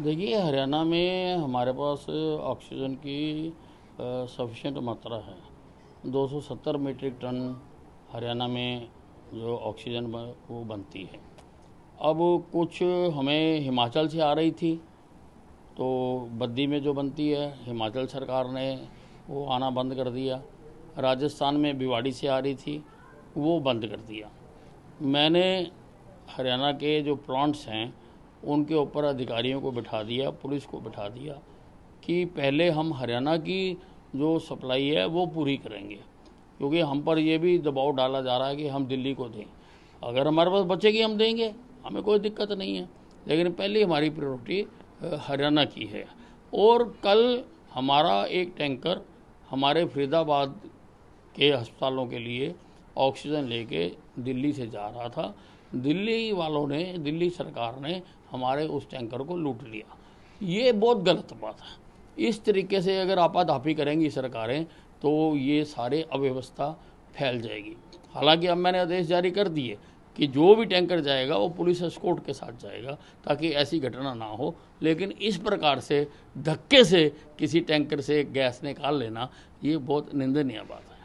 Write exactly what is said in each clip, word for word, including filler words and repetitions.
देखिए, हरियाणा में हमारे पास ऑक्सीजन की सफिशेंट मात्रा है। दो सौ सत्तर मीट्रिक टन हरियाणा में जो ऑक्सीजन वो बनती है। अब कुछ हमें हिमाचल से आ रही थी, तो बद्दी में जो बनती है हिमाचल सरकार ने वो आना बंद कर दिया। राजस्थान में भिवाड़ी से आ रही थी, वो बंद कर दिया। मैंने हरियाणा के जो प्लांट्स हैं उनके ऊपर अधिकारियों को बिठा दिया, पुलिस को बिठा दिया कि पहले हम हरियाणा की जो सप्लाई है वो पूरी करेंगे, क्योंकि हम पर ये भी दबाव डाला जा रहा है कि हम दिल्ली को दें। अगर हमारे पास बचेगी हम देंगे, हमें कोई दिक्कत नहीं है, लेकिन पहले हमारी प्रायोरिटी हरियाणा की है। और कल हमारा एक टैंकर हमारे फरीदाबाद के अस्पतालों के लिए ऑक्सीजन लेके दिल्ली से जा रहा था। दिल्ली वालों ने, दिल्ली सरकार ने हमारे उस टैंकर को लूट लिया। ये बहुत गलत बात है। इस तरीके से अगर आपाधापी करेंगी सरकारें तो ये सारे अव्यवस्था फैल जाएगी। हालांकि अब मैंने आदेश जारी कर दिए कि जो भी टैंकर जाएगा वो पुलिस एस्कॉर्ट के साथ जाएगा, ताकि ऐसी घटना ना हो। लेकिन इस प्रकार से धक्के से किसी टैंकर से गैस निकाल लेना ये बहुत निंदनीय बात है।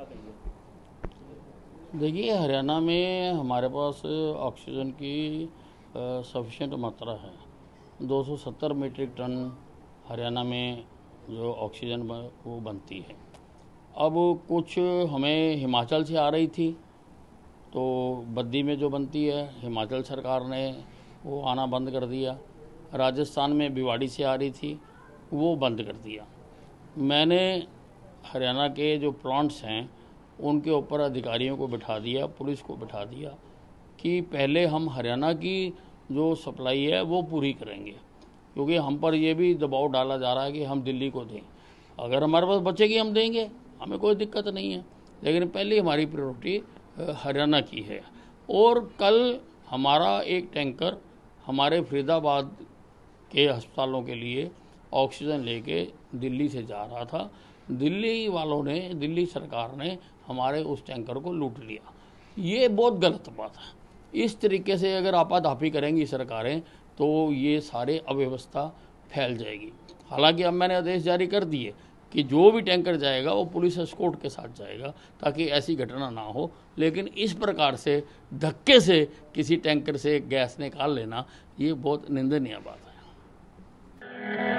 देखिए, हरियाणा में हमारे पास ऑक्सीजन की सफिशेंट मात्रा है। दो सौ सत्तर मीट्रिक टन हरियाणा में जो ऑक्सीजन वो बनती है। अब कुछ हमें हिमाचल से आ रही थी, तो बद्दी में जो बनती है हिमाचल सरकार ने वो आना बंद कर दिया। राजस्थान में भिवाड़ी से आ रही थी, वो बंद कर दिया। मैंने हरियाणा के जो प्लांट्स हैं उनके ऊपर अधिकारियों को बिठा दिया, पुलिस को बिठा दिया कि पहले हम हरियाणा की जो सप्लाई है वो पूरी करेंगे, क्योंकि हम पर ये भी दबाव डाला जा रहा है कि हम दिल्ली को दें। अगर हमारे पास बचेगी हम देंगे, हमें कोई दिक्कत नहीं है, लेकिन पहले हमारी प्रायोरिटी हरियाणा की है। और कल हमारा एक टैंकर हमारे फरीदाबाद के अस्पतालों के लिए ऑक्सीजन लेके दिल्ली से जा रहा था। दिल्ली वालों ने, दिल्ली सरकार ने हमारे उस टैंकर को लूट लिया। ये बहुत गलत बात है। इस तरीके से अगर आपाधापी करेंगी सरकारें तो ये सारे अव्यवस्था फैल जाएगी। हालांकि अब मैंने आदेश जारी कर दिए कि जो भी टैंकर जाएगा वो पुलिस एस्कॉर्ट के साथ जाएगा, ताकि ऐसी घटना ना हो। लेकिन इस प्रकार से धक्के से किसी टैंकर से गैस निकाल लेना ये बहुत निंदनीय बात है।